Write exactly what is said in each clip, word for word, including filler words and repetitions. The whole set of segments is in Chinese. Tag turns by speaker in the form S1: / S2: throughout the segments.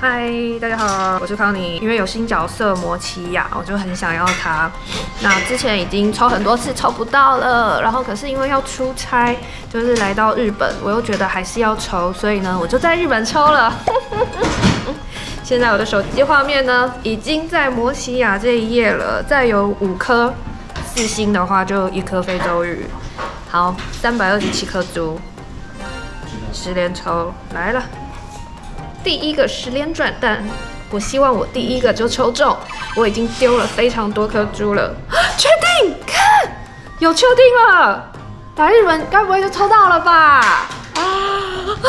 S1: 嗨，大家好，我是康妮。因为有新角色魔奇亚，我就很想要他。那之前已经抽很多次抽不到了，然后可是因为要出差，就是来到日本，我又觉得还是要抽，所以呢，我就在日本抽了。现在我的手机画面呢，已经在魔奇亚这一页了，再有五颗，四星的话就一颗非洲鱼。好，三百二十七颗珠，十连抽来了。 第一个十连转蛋，我希望我第一个就抽中。我已经丢了非常多颗珠了，确定？看，有确定了。来日本该不会就抽到了吧？啊啊！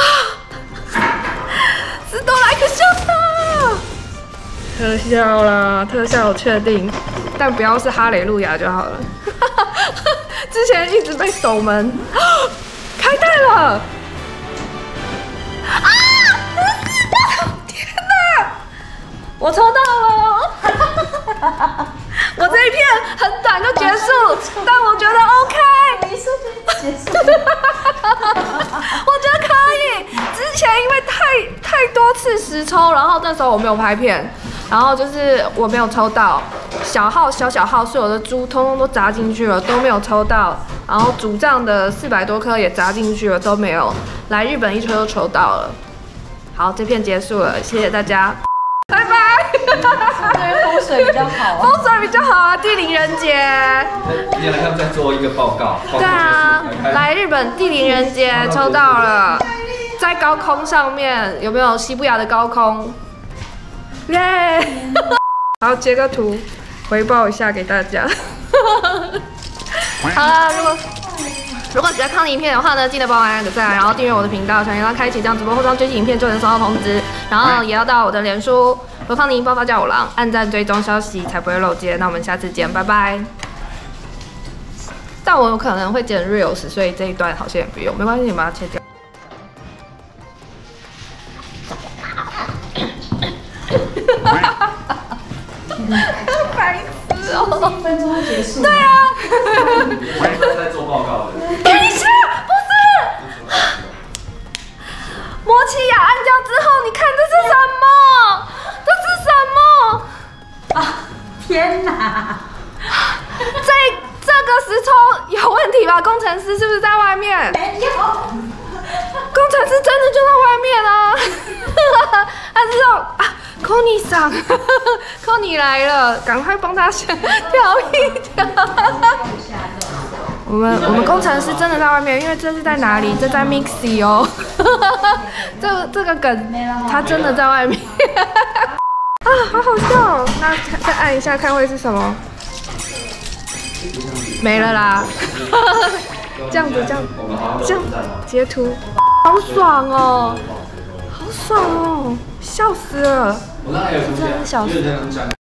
S1: 斯多莱克秀的特效啦，特效有确定，但不要是哈雷路亚就好了。之前一直被守门，开袋了。 我抽到了，我这一片很短就结束，但我觉得 OK，
S2: 一瞬间结束，
S1: 我觉得可以。之前因为太太多次实抽，然后那时候我没有拍片，然后就是我没有抽到小号小小号，所有的珠通通都砸进去了，都没有抽到，然后主账的四百多颗也砸进去了，都没有。来日本一抽就抽到了，好，这片结束了，谢谢大家。 拜拜。
S2: 对风水比较好啊。
S1: 风水比较好啊，地灵人杰。
S3: 你好像在做一个报告。
S1: 对啊，来日本地灵人杰抽到了，在高空上面有没有西布亚的高空？耶！好，截个图回报一下给大家。好了，如果。 如果喜欢康妮影片的话呢，记得帮我按个赞，然后订阅我的频道，小铃铛开启，这样直播后上最新影片就能收到通知。然后也要到我的脸书和康妮爆发叫我郎按赞追踪消息，才不会漏接。那我们下次见，拜拜。但我有可能会剪 reels， 所以这一段好像也不用，没关系，你把它切掉。白痴哦！
S2: 一分钟就结束。
S1: 对啊。
S3: 在做报告的。
S1: 等一下，不是。魔奇亚按掉之后，你看这是什么？这是什么？
S2: 啊！天哪！
S1: 这这个石头有问题吧？工程师是不是在外面？
S2: 没有。
S1: 工程师真的就在外面啊！他知道啊 ，Connie 桑 ，Connie 来了，赶快帮他先调一调。我们我们工程师真的在外面，因为这是在哪里？这在 Mixi 哦。这个这个梗，他真的在外面。啊，好好笑哦！那再按一下看会是什么？没了啦。这样子，这样，这样截图，好爽哦，好爽哦，笑死了！
S3: 我那还有出现，
S1: 小
S3: 因为这样